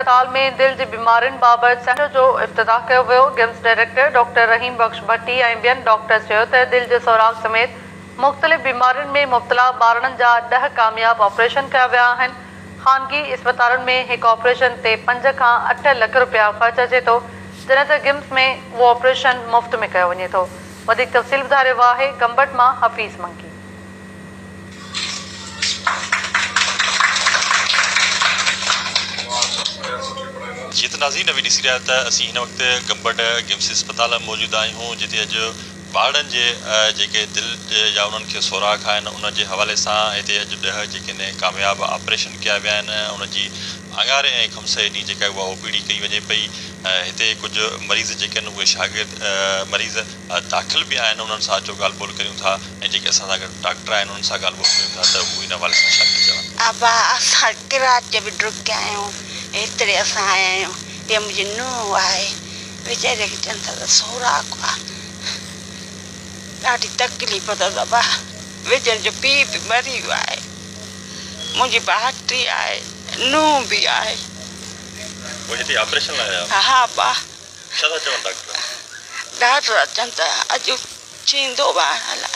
अस्पताल में दिल जी बीमारियुनि बाबति सेंटर जो इफ्तिताह कयो वियो। गिम्स डायरेक्टर डॉक्टर रहीम बख्श भट्टी ऐं ॿियनि डॉक्टर्स चयो त दिल जे सोराख़ समेत मुख़्तलिफ़ बीमारियुनि में मुब्तला ॿारनि जा 10 कामयाब ऑपरेशन कया विया आहिनि। ख़ानगी इस्पतालुनि में हिकु ऑपरेशन ते 5 खां 8 लख रुपया ख़र्च अचे थो, जॾहिं त गिम्स में उहो ऑपरेशन मुफ़्त में कयो वञे थो। वधीक तफ़सील ॿुधाए रहियो आहे गंबट मां हफ़ीज़ मंकी। जी तो नाज़रीन अभी ॾिसी रहा था असीं हिन वक़्तु गंबट गिम्स अस्पताल में मौजूद आहियूं, जिते अॼु ॿारनि जे जेके दिलि जा उन्हनि खे सोराख़ आहिनि उन जे हवाले सां हिते अॼु 10 जेके कामयाब ऑपरेशन कया विया आहिनि। उन जी अंगारे ऐं खमसे ॾींहुं जेका उहा ओपीडी कई वञे पई। हिते कुझु मरीज़ जेके आहिनि उहे शागिर्द मरीज़ दाख़िल बि आहिनि, उन्हनि सां अचो ॻाल्हि ॿोल करियूं था ऐं जेके असां सां गॾु डॉक्टर आहिनि उन्हनि सां ॻाल्हि ॿोल करियूं था त उहे हिन हवाले सां छा थी चवनि। अबा असां किराच बि डुकिया आहियूं, हेतिरे असां आया आहियूं। ये मुंहिंजी नुंहुं आहे, वीचारे खे चवनि था त सोराख़ आहे, ॾाढी तकलीफ़ अथसि। अबा वीचारे जो पीउ बि मरी वियो आहे, मुंहिंजी भाइटी आहे, नुंहुं बि आहे। हिते ऑपरेशन लाइ आया? हा बा। छा था चवनि डॉक्टर? डॉक्टर चवनि था अॼु थींदो ॿार लाइ।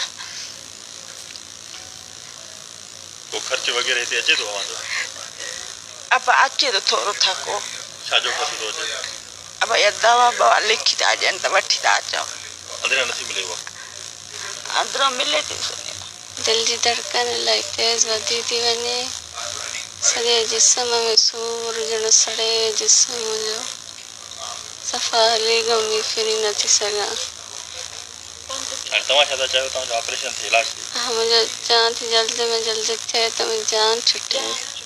को ख़र्च वग़ैरह हिते अचे थो अवांजो? अब अचे तो थोरो थको। छा जो ख़र्च थो अचे? अब ये दवा लिखी था ॾियनि त वठी था अचो। अंदरि नथी मिले उहा? अंदरों मिले थी। दिल जी धड़कन इलाही तेज़ वधी थी वञे, सॼे जिस्म में सूर ॼण सड़े जिस्म जो, सफ़ा हली घुमी फिरी नथी सघां। हाणे तव्हां छा था चाहियो? तव्हांजो ऑपरेशन थिए इलाज थिए? हा, मुंहिंजो चाहियां थी जल्द में जल्द थिए त मुंहिंजी जान छुटे।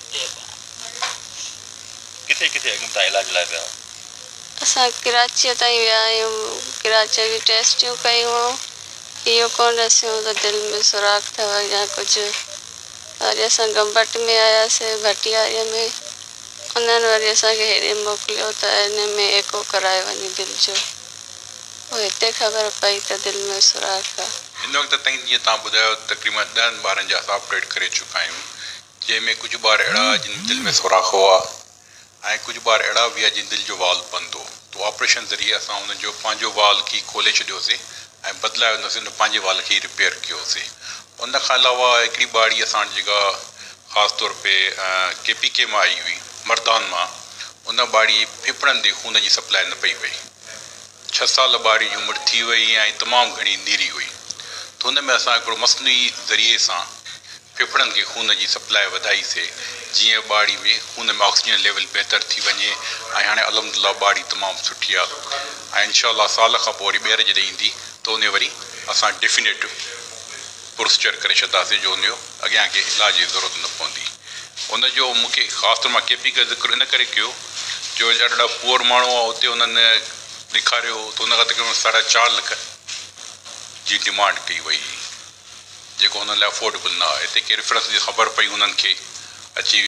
किथे किथे अॻु तव्हां इलाज लाइ विया? असां कराची ताईं विया आहियूं, कराची जी टेस्टियूं कयूं, इहो कोन ॾसियो त दिलि में सुराख़ अथव या कुझु। वरी असां गंबट में आयासीं भटियारीअ में, उन्हनि वरी असांखे हेॾे मोकिलियो त हिन में एको कराए वञे दिलि जो। पोइ हिते ख़बर पई त दिलि में सुराख़ आहे। हिन वक़्तु ताईं जीअं तव्हां ॿुधायो तक़रीबन 10 ॿारनि जा असां ऑपरेट करे चुका आहियूं, जंहिंमें कुझु ॿार अहिड़ा जिन दिलि में सुराख़ हुआ ऐं कुझु ॿार अहिड़ा बि आहे जिन दिलि जो वाल्व बंदि हो। तो ऑपरेशन ज़रिए असां हुन जो पंहिंजो वाल्व खे खोले छॾियोसीं ऐं बदिलाए हुनसीं हुन पंहिंजे वाल्व खे रिपेयर कयोसीं। उन खां अलावा हिकिड़ी ॿाड़ी असां जेका ख़ासि तौर पे KPK मां आई हुई, मर्दान मां, उन ॿाड़ी फिफड़नि ते खून जी सप्लाई न पई वई। 6 साल ॿाड़ी जी उमिरि थी वई ऐं तमामु घणी नीरी हुई। त हुन में असां हिकिड़ो मसनूई ज़रिए सां फिफड़नि खे खून जी सप्लाई वधाईसीं, जीअं ॿाड़ी में खून में ऑक्सीजन लेवल बहितर थी वञे ऐं हाणे अलहमदिल्ला ॿाड़ी तमामु सुठी आहे। ऐं इनशाअल्लाह साल खां पोइ वरी ॿीहर जॾहिं ईंदी त उन वरी असां डेफिनेट प्रोसीजर करे छॾंदासीं जो उन जो अॻियां के इलाज जी ज़रूरत न पवंदी। उनजो मूंखे ख़ासि तौर मां KPK ज़िक्र इन करे कयो जो ॾाढा पुअर माण्हू आहे, उते उन्हनि ॾेखारियो त उन खां तक़रीबन 4.5 लख जी डिमांड कई वई, जेको हुन लाइ अफोर्डेबल न आहे। हिते के रेफरेंस जी ख़बर पई उन्हनि खे अची